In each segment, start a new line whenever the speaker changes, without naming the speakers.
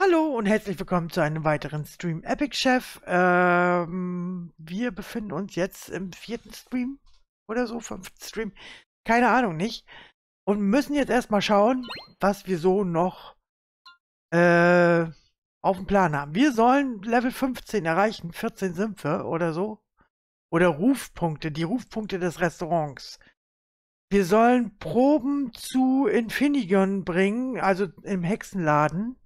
Hallo und herzlich willkommen zu einem weiteren Stream Epic Chef. Wir befinden uns jetzt im vierten Stream oder so, fünften Stream. Keine Ahnung, nicht. Und müssen jetzt erstmal schauen, was wir so noch äh, auf dem Plan haben. Wir sollen Level 15 erreichen, 14 sind wir oder so. Oder Rufpunkte, die Rufpunkte des Restaurants. Wir sollen Proben zu Infinigon bringen, also im Hexenladen.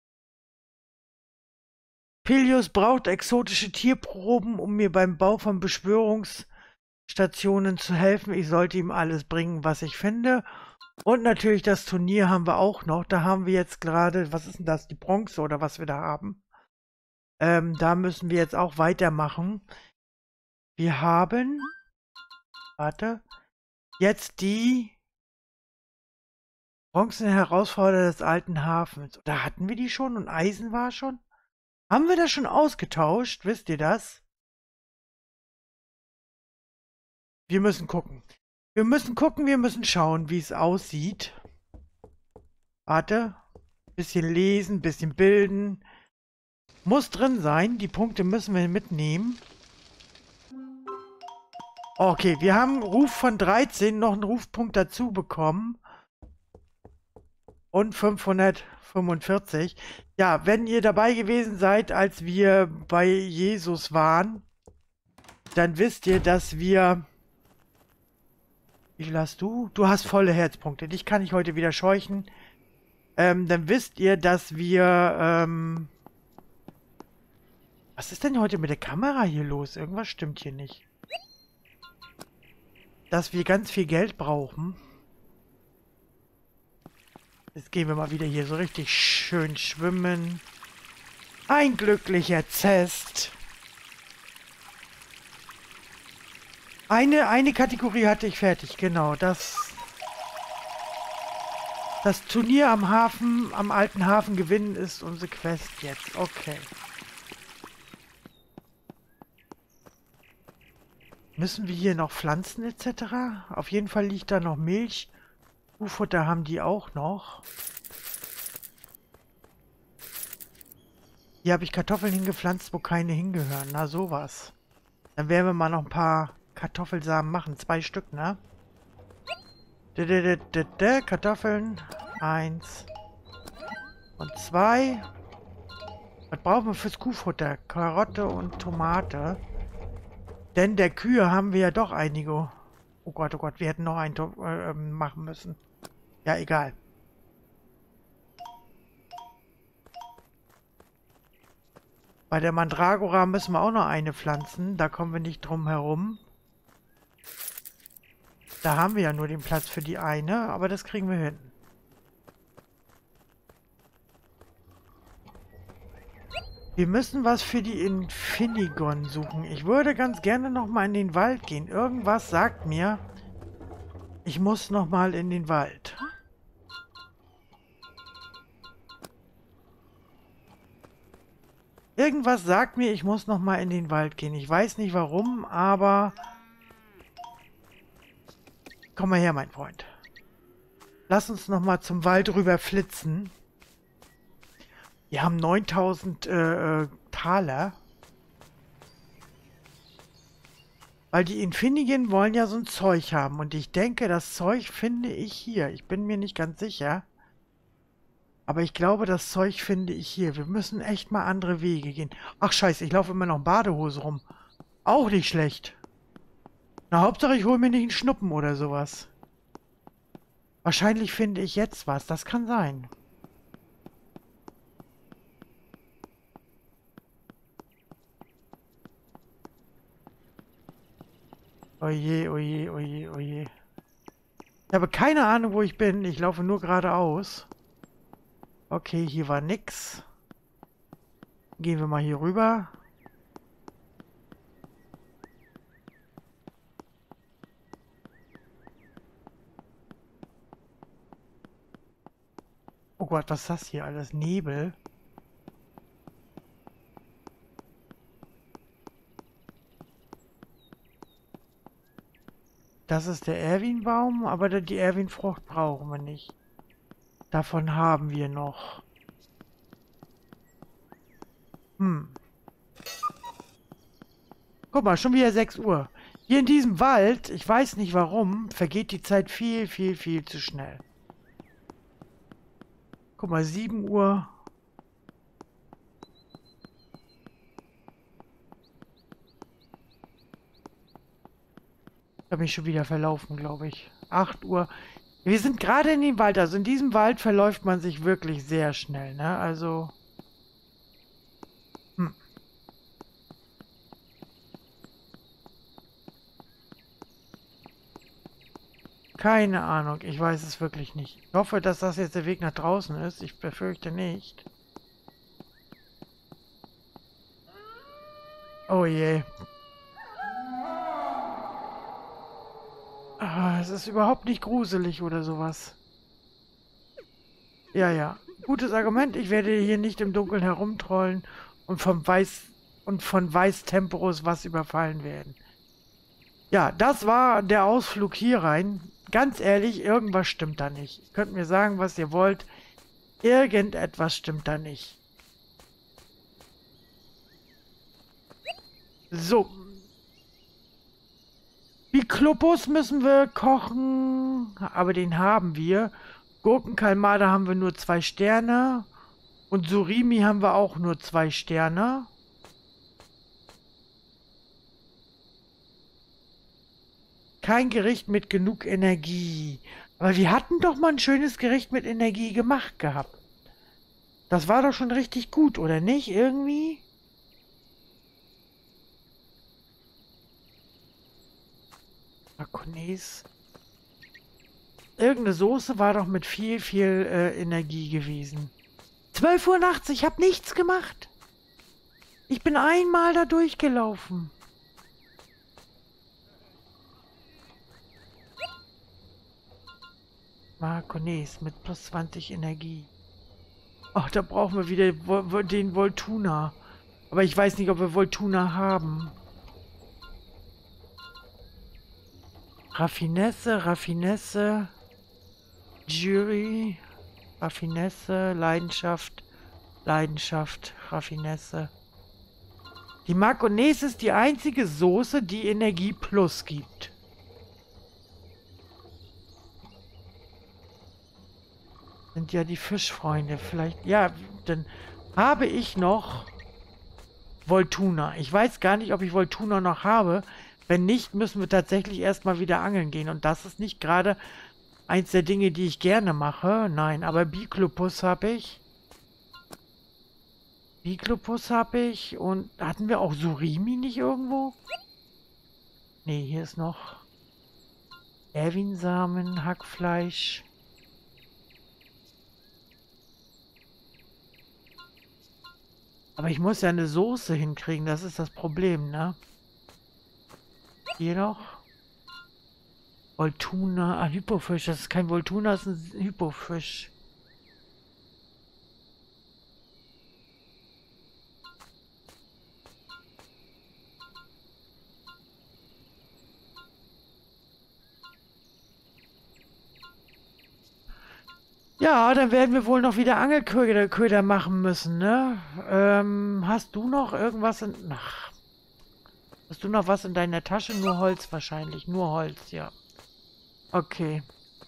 Pelios braucht exotische Tierproben, um mir beim Bau von Beschwörungsstationen zu helfen. Ich sollte ihm alles bringen, was ich finde. Und natürlich das Turnier haben wir auch noch. Da haben wir jetzt gerade, was ist denn das, die Bronze oder was wir da haben. Da müssen wir jetzt auch weitermachen. Wir haben, warte, jetzt die Bronzen-Herausforderer des alten Hafens. Da hatten wir die schon und Eisen war schon? Haben wir das schon ausgetauscht? Wisst ihr das? Wir müssen gucken. Wir müssen gucken, wir müssen schauen, wie es aussieht. Warte. Bisschen lesen, bisschen bilden. Muss drin sein. Die Punkte müssen wir mitnehmen. Okay, wir haben Ruf von 13, noch einen Rufpunkt dazu bekommen. Und 545. Ja, wenn ihr dabei gewesen seid, als wir bei Jesus waren, dann wisst ihr, dass wir... Wie viel hast du? Du hast volle Herzpunkte. Dich kann ich heute wieder scheuchen. Dann wisst ihr, dass wir, was ist denn heute mit der Kamera hier los? Irgendwas stimmt hier nicht. Dass wir ganz viel Geld brauchen. Jetzt gehen wir mal wieder hier so richtig schön schwimmen. Ein glücklicher Zest. Eine Kategorie hatte ich fertig, genau. Das Turnier am Hafen, am alten Hafen gewinnen ist unsere Quest jetzt. Okay. Müssen wir hier noch pflanzen etc.? Auf jeden Fall liegt da noch Milch. Kuhfutter haben die auch noch. Hier habe ich Kartoffeln hingepflanzt, wo keine hingehören. Na sowas. Dann werden wir mal noch ein paar Kartoffelsamen machen. 2 Stück, ne? Kartoffeln. 1 und 2. Was brauchen wir fürs Kuhfutter? Karotte und Tomate. Denn der Kühe haben wir ja doch einige. Oh Gott, wir hätten noch einen machen müssen. Ja, egal. Bei der Mandragora müssen wir auch noch eine pflanzen. Da kommen wir nicht drum herum. Da haben wir ja nur den Platz für die eine, aber das kriegen wir hin. Wir müssen was für die Infinigon suchen. Ich würde ganz gerne noch mal in den Wald gehen. Irgendwas sagt mir, ich muss noch mal in den Wald. Irgendwas sagt mir, ich muss noch mal in den Wald gehen. Ich weiß nicht warum, aber... Komm mal her, mein Freund. Lass uns noch mal zum Wald rüber flitzen. Wir haben 9000 Taler. Weil die Infinigen wollen ja so ein Zeug haben. Und ich denke, das Zeug finde ich hier. Ich bin mir nicht ganz sicher. Aber ich glaube, das Zeug finde ich hier. Wir müssen echt mal andere Wege gehen. Ach scheiße, ich laufe immer noch in Badehose rum. Auch nicht schlecht. Na, Hauptsache ich hole mir nicht einen Schnuppen oder sowas. Wahrscheinlich finde ich jetzt was. Das kann sein. Oje, oje, oje, oje. Ich habe keine Ahnung, wo ich bin. Ich laufe nur geradeaus. Okay, hier war nix. Gehen wir mal hier rüber. Oh Gott, was ist das hier alles? Nebel. Das ist der Erwin-Baum, aber die Erwin-Frucht brauchen wir nicht. Davon haben wir noch. Hm. Guck mal, schon wieder 6 Uhr. Hier in diesem Wald, ich weiß nicht warum, vergeht die Zeit viel, viel, viel zu schnell. Guck mal, 7 Uhr. Ich habe mich schon wieder verlaufen, glaube ich. 8 Uhr. Wir sind gerade in dem Wald. Also in diesem Wald verläuft man sich wirklich sehr schnell, ne? Also... Hm. Keine Ahnung. Ich weiß es wirklich nicht. Ich hoffe, dass das jetzt der Weg nach draußen ist. Ich befürchte nicht. Oh je. Ah, es ist überhaupt nicht gruselig oder sowas. Ja, ja. Gutes Argument. Ich werde hier nicht im Dunkeln herumtrollen und von Weiß-Temporos was überfallen werden. Ja, das war der Ausflug hier rein. Ganz ehrlich, irgendwas stimmt da nicht. Ihr könnt mir sagen, was ihr wollt. Irgendetwas stimmt da nicht. So. Biklopus müssen wir kochen, aber den haben wir. Gurkenkalmade haben wir nur 2 Sterne. Und Surimi haben wir auch nur 2 Sterne. Kein Gericht mit genug Energie. Aber wir hatten doch mal ein schönes Gericht mit Energie gemacht gehabt. Das war doch schon richtig gut, oder nicht? Irgendwie? Mayonnaise. Irgendeine Soße war doch mit viel, viel Energie gewesen. 12 Uhr nachts, ich habe nichts gemacht. Ich bin einmal da durchgelaufen. Mayonnaise mit plus 20 Energie. Ach, da brauchen wir wieder den Voltuna. Aber ich weiß nicht, ob wir Voltuna haben. Raffinesse, Raffinesse, Jury, Raffinesse, Leidenschaft, Leidenschaft, Raffinesse. Die Mayonnaise ist die einzige Soße, die Energie Plus gibt. Sind ja die Fischfreunde. Vielleicht, ja, dann habe ich noch Voltuna. Ich weiß gar nicht, ob ich Voltuna noch habe. Wenn nicht, müssen wir tatsächlich erstmal wieder angeln gehen. Und das ist nicht gerade eins der Dinge, die ich gerne mache. Nein, aber Biklopus habe ich. Biklopus habe ich. Und hatten wir auch Surimi nicht irgendwo? Nee, hier ist noch Erwinsamen, Hackfleisch. Aber ich muss ja eine Soße hinkriegen, das ist das Problem, ne? Hier noch. Voltuna, ah, Hypofisch, das ist kein Voltuna, das ist ein Hypofisch. Ja, dann werden wir wohl noch wieder Angelköder machen müssen, ne? Hast du noch irgendwas in... Ach, hast du noch was in deiner Tasche? Nur Holz wahrscheinlich. Nur Holz, ja. Okay.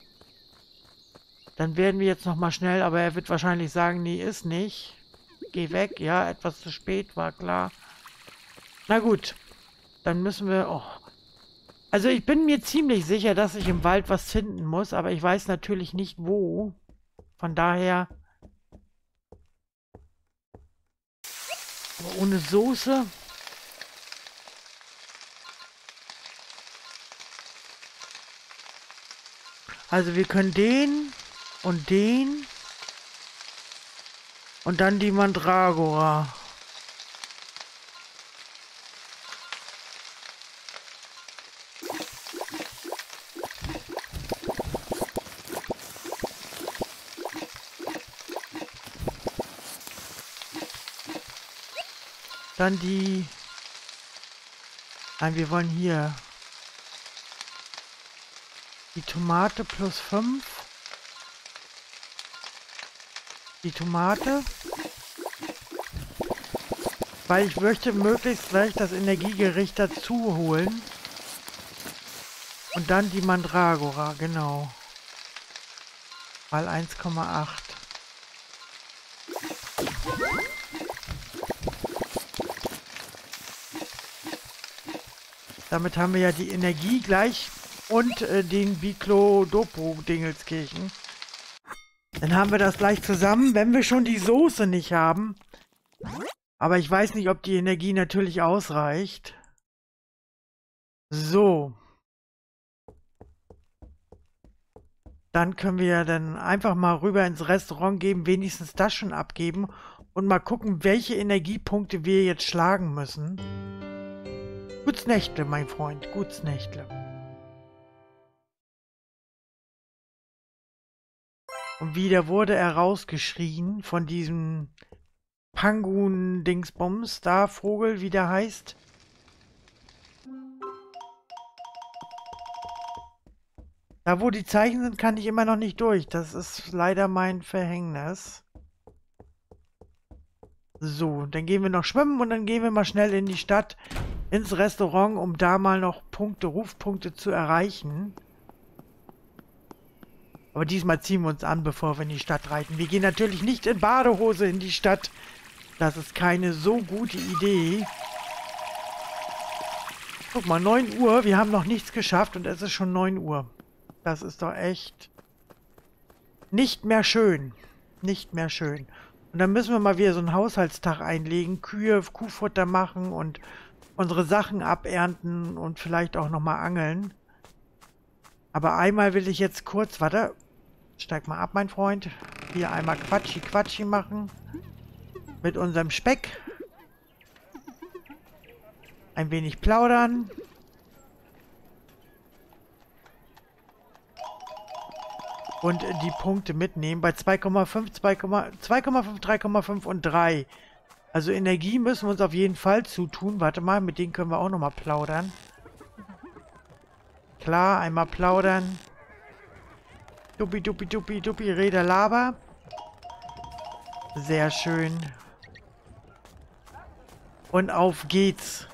Dann werden wir jetzt noch mal schnell, aber er wird wahrscheinlich sagen, nee, ist nicht. Geh weg, ja, etwas zu spät, war klar. Na gut, dann müssen wir... Oh. Also ich bin mir ziemlich sicher, dass ich im Wald was finden muss, aber ich weiß natürlich nicht wo. Von daher... Aber ohne Soße... Also wir können den und den und dann die Mandragora. Dann die... Nein, wir wollen hier... Die Tomate plus 5. Die Tomate. Weil ich möchte möglichst gleich das Energiegericht dazu holen. Und dann die Mandragora, genau. Mal 1,8. Damit haben wir ja die Energie gleich und den Biclo-Dopo-Dingelskirchen. Dann haben wir das gleich zusammen, wenn wir schon die Soße nicht haben. Aber ich weiß nicht, ob die Energie natürlich ausreicht. So. Dann können wir ja dann einfach mal rüber ins Restaurant geben, wenigstens das schon abgeben und mal gucken, welche Energiepunkte wir jetzt schlagen müssen. Guts Nächtle, mein Freund, guts Nächtle. Und wieder wurde er rausgeschrien von diesem Pangun-Dingsbums, da Vogel, wie der heißt. Da, wo die Zeichen sind, kann ich immer noch nicht durch. Das ist leider mein Verhängnis. So, dann gehen wir noch schwimmen und dann gehen wir mal schnell in die Stadt, ins Restaurant, um da mal noch Punkte, Rufpunkte zu erreichen. Aber diesmal ziehen wir uns an, bevor wir in die Stadt reiten. Wir gehen natürlich nicht in Badehose in die Stadt. Das ist keine so gute Idee. Guck mal, 9 Uhr. Wir haben noch nichts geschafft und es ist schon 9 Uhr. Das ist doch echt nicht mehr schön. Nicht mehr schön. Und dann müssen wir mal wieder so einen Haushaltstag einlegen. Kühe, Kuhfutter machen und unsere Sachen abernten und vielleicht auch nochmal angeln. Aber einmal will ich jetzt kurz, warte, steig mal ab, mein Freund. Hier einmal Quatschi machen. Mit unserem Speck. Ein wenig plaudern. Und die Punkte mitnehmen bei 2,5, 2,5, 3,5 und 3. Also Energie müssen wir uns auf jeden Fall zutun. Warte mal, mit denen können wir auch nochmal plaudern. Klar, einmal plaudern. Duppi, duppi, duppi, duppi, Rede, Laber. Sehr schön. Und auf geht's.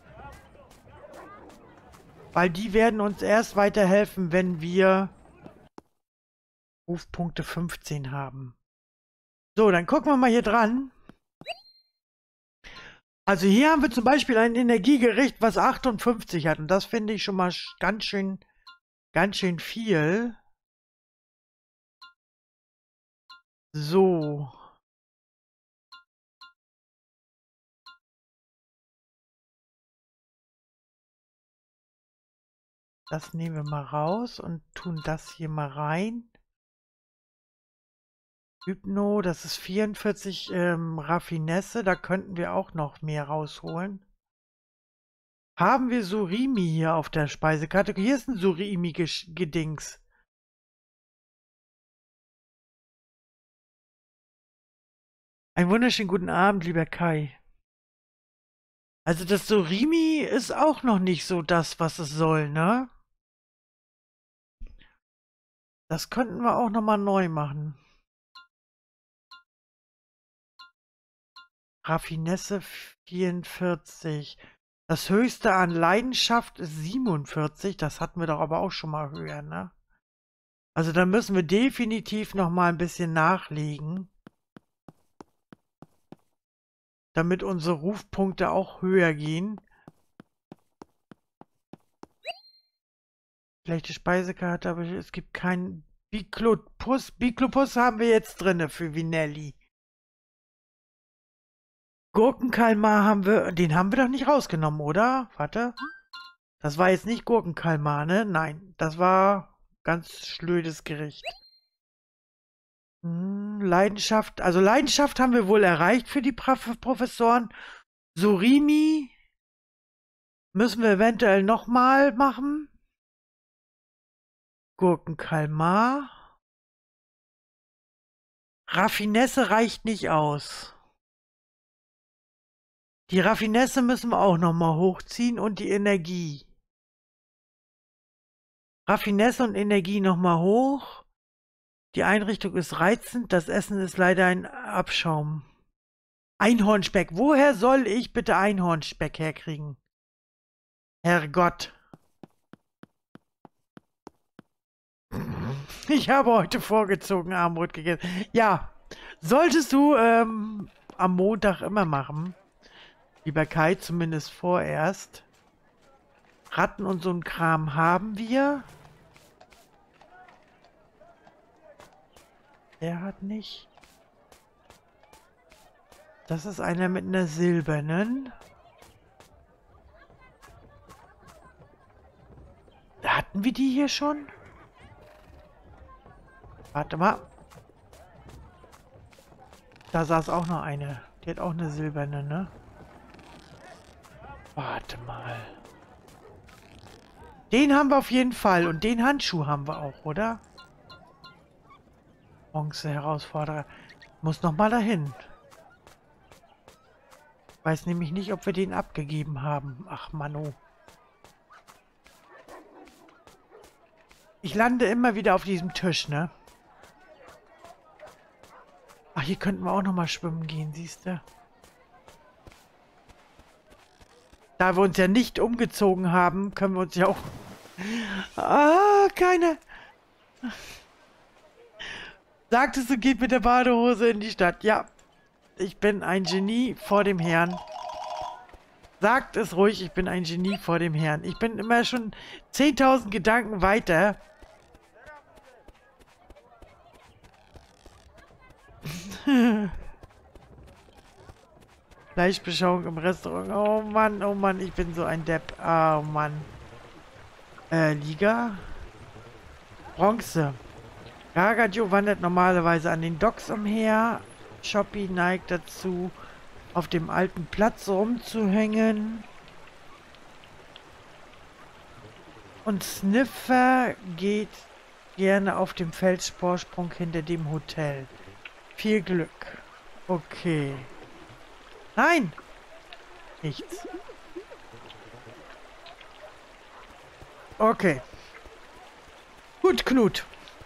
Weil die werden uns erst weiterhelfen, wenn wir Rufpunkte 15 haben. So, dann gucken wir mal hier dran. Also hier haben wir zum Beispiel ein Energiegericht, was 58 hat. Und das finde ich schon mal ganz schön viel. So. Das nehmen wir mal raus und tun das hier mal rein. Hypno, das ist 44 Raffinesse, da könnten wir auch noch mehr rausholen. Haben wir Surimi hier auf der Speisekarte? Hier ist ein Surimi-Gedings. Einen wunderschönen guten Abend, lieber Kai. Also das Surimi ist auch noch nicht so das, was es soll, ne? Das könnten wir auch nochmal neu machen. Raffinesse 44. Das höchste an Leidenschaft ist 47. Das hatten wir doch aber auch schon mal höher, ne? Also da müssen wir definitiv noch mal ein bisschen nachlegen. Damit unsere Rufpunkte auch höher gehen. Schlechte Speisekarte, aber es gibt keinen Biklopus. Biklopus haben wir jetzt drinne für Vinelli. Gurkenkalmar haben wir, den haben wir doch nicht rausgenommen, oder? Warte. Das war jetzt nicht Gurkenkalmar, ne? Nein, das war ganz schlödes Gericht. Leidenschaft, also Leidenschaft haben wir wohl erreicht für die Professoren. Surimi müssen wir eventuell nochmal machen. Gurkenkalmar. Raffinesse reicht nicht aus. Die Raffinesse müssen wir auch nochmal hochziehen und die Energie. Raffinesse und Energie nochmal hoch. Die Einrichtung ist reizend, das Essen ist leider ein Abschaum. Einhornspeck. Woher soll ich bitte Einhornspeck herkriegen? Herrgott. Ich habe heute vorgezogen Armbrot gegessen. Ja, solltest du am Montag immer machen. Lieber Kai, zumindest vorerst. Ratten und so ein Kram haben wir. Der hat nicht. Das ist einer mit einer silbernen. Hatten wir die hier schon? Warte mal. Da saß auch noch eine. Die hat auch eine silberne, ne? Warte mal. Den haben wir auf jeden Fall. Und den Handschuh haben wir auch, oder? Bronze-Herausforderer. Muss noch mal dahin. Weiß nämlich nicht, ob wir den abgegeben haben. Ach, Mano. Ich lande immer wieder auf diesem Tisch, ne? Ach, hier könnten wir auch noch mal schwimmen gehen, siehst du? Da wir uns ja nicht umgezogen haben, können wir uns ja auch... Ah, keine... Sagtest du, geht mit der Badehose in die Stadt. Ja, ich bin ein Genie vor dem Herrn. Sagt es ruhig, ich bin ein Genie vor dem Herrn. Ich bin immer schon 10.000 Gedanken weiter. Fleischbeschauung im Restaurant. Oh Mann, ich bin so ein Depp. Oh Mann. Liga. Bronze. Gargajo wandert normalerweise an den Docks umher. Shoppy neigt dazu, auf dem alten Platz rumzuhängen. Und Sniffer geht gerne auf dem Felsvorsprung hinter dem Hotel. Viel Glück. Okay. Nein! Nichts. Okay. Gut, Knut.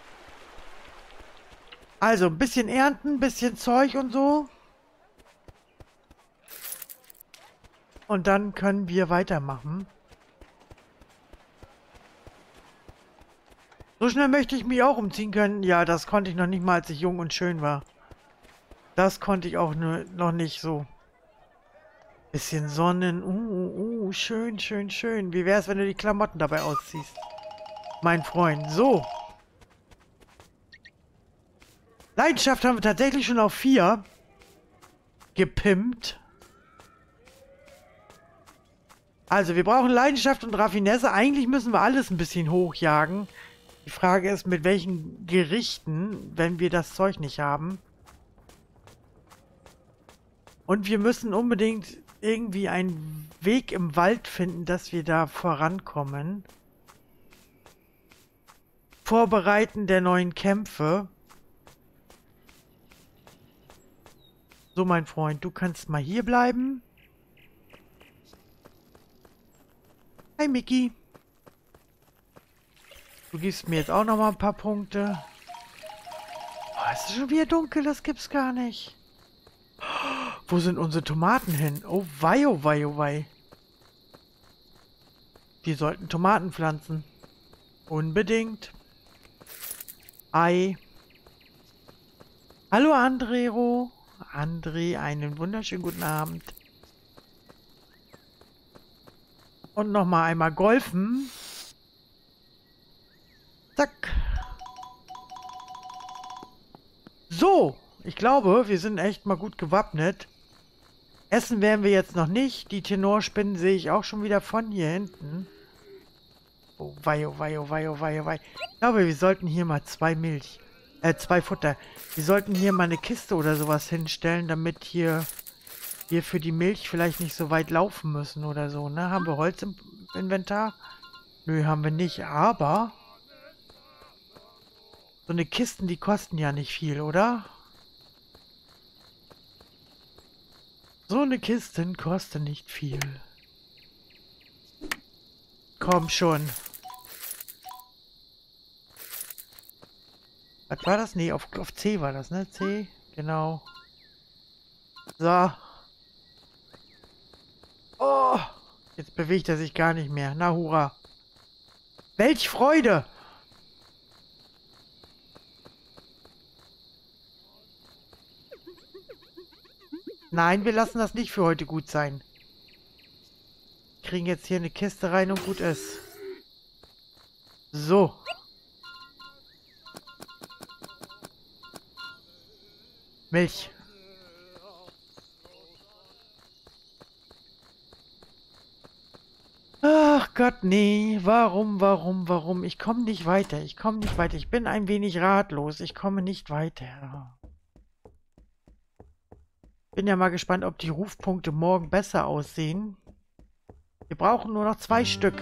Also, ein bisschen ernten, ein bisschen Zeug und so. Und dann können wir weitermachen. So schnell möchte ich mich auch umziehen können. Ja, das konnte ich noch nicht mal, als ich jung und schön war. Das konnte ich auch noch nicht so. Bisschen Sonnen. Schön, schön, schön. Wie wär's, wenn du die Klamotten dabei ausziehst? Mein Freund. So. Leidenschaft haben wir tatsächlich schon auf 4 gepimpt. Also, wir brauchen Leidenschaft und Raffinesse. Eigentlich müssen wir alles ein bisschen hochjagen. Die Frage ist, mit welchen Gerichten, wenn wir das Zeug nicht haben. Und wir müssen unbedingt irgendwie einen Weg im Wald finden, dass wir da vorankommen. Vorbereiten der neuen Kämpfe. So, mein Freund, du kannst mal hier bleiben. Hi, Mickey. Du gibst mir jetzt auch noch mal ein paar Punkte. Oh, es ist schon wieder dunkel, das gibt's gar nicht. Wo sind unsere Tomaten hin? Oh wei, oh wei, oh wei. Die sollten Tomaten pflanzen. Unbedingt. Ei. Hallo Andrero. André, einen wunderschönen guten Abend. Und nochmal einmal golfen. Zack. So. Ich glaube, wir sind echt mal gut gewappnet. Essen werden wir jetzt noch nicht. Die Tenorspinnen sehe ich auch schon wieder von hier hinten. Oh wei, oh wei, oh wei, oh wei, oh wei. Ich glaube, wir sollten hier mal 2 Futter. Wir sollten hier mal eine Kiste oder sowas hinstellen, damit hier wir für die Milch vielleicht nicht so weit laufen müssen oder so, ne? Haben wir Holz im Inventar? Nö, haben wir nicht, aber so eine Kisten, die kosten ja nicht viel, oder? So eine Kiste kostet nicht viel. Komm schon. Was war das? Nee, auf C war das, ne? C, genau. So. Oh, jetzt bewegt er sich gar nicht mehr. Na hurra. Welch Freude! Nein, wir lassen das nicht für heute gut sein. Kriegen jetzt hier eine Kiste rein und gut ist. So. Milch. Ach Gott, nee. Warum? Ich komme nicht weiter. Ich komme nicht weiter. Ich bin ein wenig ratlos. Ich komme nicht weiter. Bin ja mal gespannt, ob die Rufpunkte morgen besser aussehen. Wir brauchen nur noch 2 Stück.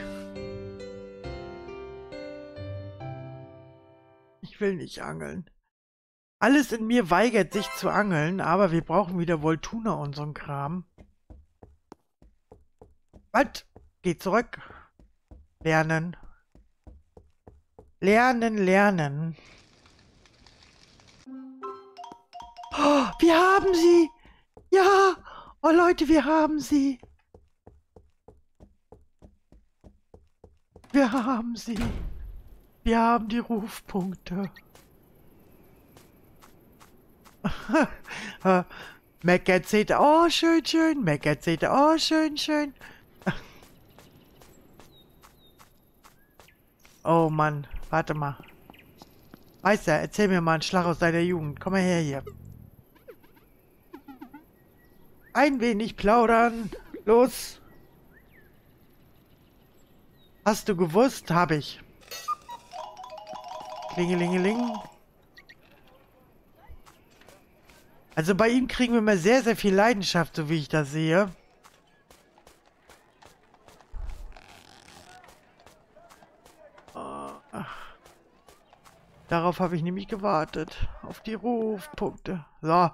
Ich will nicht angeln. Alles in mir weigert sich zu angeln, aber wir brauchen wieder Voltuna und so ein Kram. Was? Geh zurück. Lernen. Lernen. Oh, wir haben sie! Ja! Oh Leute, wir haben sie! Wir haben sie! Wir haben die Rufpunkte. Mac erzählte, oh schön. Mac erzählte, oh schön. Oh Mann, warte mal. Meister, erzähl mir mal einen Schlag aus deiner Jugend. Komm mal her hier. Ein wenig plaudern. Los. Hast du gewusst? Hab ich. Klingelingeling. Also bei ihm kriegen wir mal sehr viel Leidenschaft, so wie ich das sehe. Darauf habe ich nämlich gewartet. Auf die Rufpunkte. So.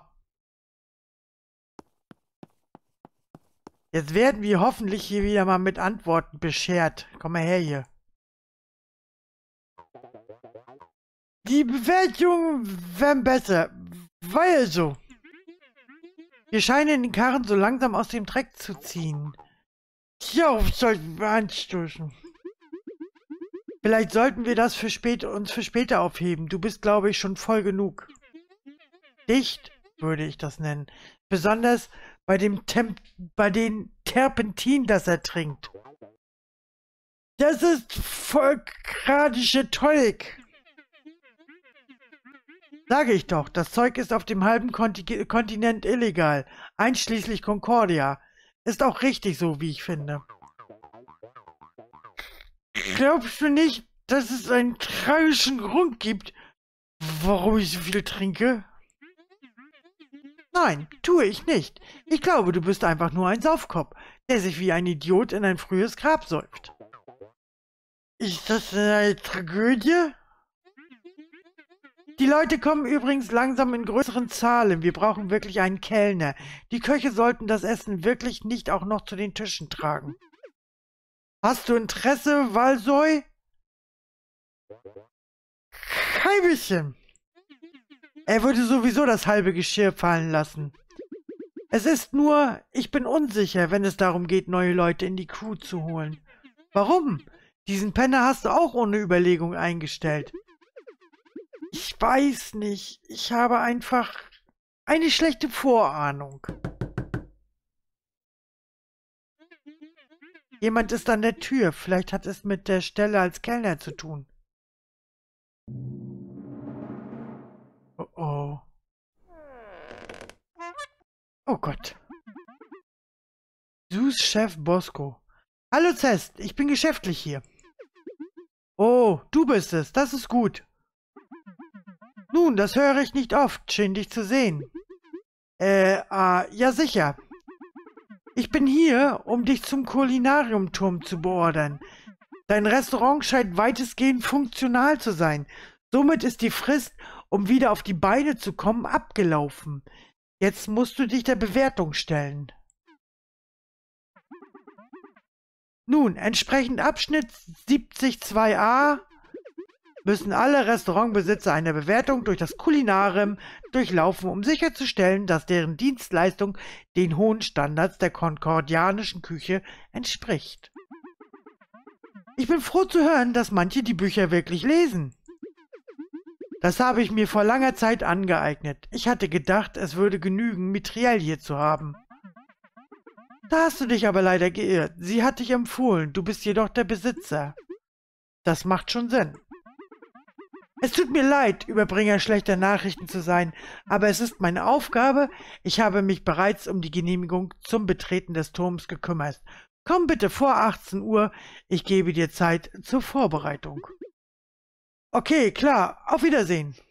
Jetzt werden wir hoffentlich hier wieder mal mit Antworten beschert. Komm mal her hier. Die Bewertungen werden besser. Weil so. Wir scheinen den Karren so langsam aus dem Dreck zu ziehen. Ja, sollten wir anstoßen. Vielleicht sollten wir das uns für später aufheben. Du bist, glaube ich, schon voll genug. Dicht, würde ich das nennen. Besonders bei den Terpentin, das er trinkt. Das ist volkradische Tolk. Sage ich doch, das Zeug ist auf dem halben Kontinent illegal. Einschließlich Concordia. Ist auch richtig so, wie ich finde. Glaubst du nicht, dass es einen tragischen Grund gibt, warum ich so viel trinke? Nein, tue ich nicht. Ich glaube, du bist einfach nur ein Saufkopf, der sich wie ein Idiot in ein frühes Grab säuft. Ist das eine Tragödie? Die Leute kommen übrigens langsam in größeren Zahlen. Wir brauchen wirklich einen Kellner. Die Köche sollten das Essen wirklich nicht auch noch zu den Tischen tragen. Hast du Interesse, Walsoi? Kein bisschen. Er würde sowieso das halbe Geschirr fallen lassen. Es ist nur, ich bin unsicher, wenn es darum geht, neue Leute in die Crew zu holen. Warum? Diesen Penner hast du auch ohne Überlegung eingestellt. Ich weiß nicht. Ich habe einfach eine schlechte Vorahnung. Jemand ist an der Tür. Vielleicht hat es mit der Stelle als Kellner zu tun. Oh oh. Oh Gott. Sous-Chef Bosco. Hallo Zest, ich bin geschäftlich hier. Oh, du bist es. Das ist gut. Nun, das höre ich nicht oft. Schön, dich zu sehen. Ja sicher. Ich bin hier, um dich zum Kulinariumturm zu beordern. Dein Restaurant scheint weitestgehend funktional zu sein. Somit ist die Frist, um wieder auf die Beine zu kommen, abgelaufen. Jetzt musst du dich der Bewertung stellen. Nun, entsprechend Abschnitt 70.2a müssen alle Restaurantbesitzer eine Bewertung durch das Kulinarium durchlaufen, um sicherzustellen, dass deren Dienstleistung den hohen Standards der konkordianischen Küche entspricht. Ich bin froh zu hören, dass manche die Bücher wirklich lesen. Das habe ich mir vor langer Zeit angeeignet. Ich hatte gedacht, es würde genügen, Mitriel hier zu haben. Da hast du dich aber leider geirrt. Sie hat dich empfohlen, du bist jedoch der Besitzer. Das macht schon Sinn. Es tut mir leid, Überbringer schlechter Nachrichten zu sein, aber es ist meine Aufgabe. Ich habe mich bereits um die Genehmigung zum Betreten des Turms gekümmert. Komm bitte vor 18 Uhr, ich gebe dir Zeit zur Vorbereitung. Okay, klar, auf Wiedersehen.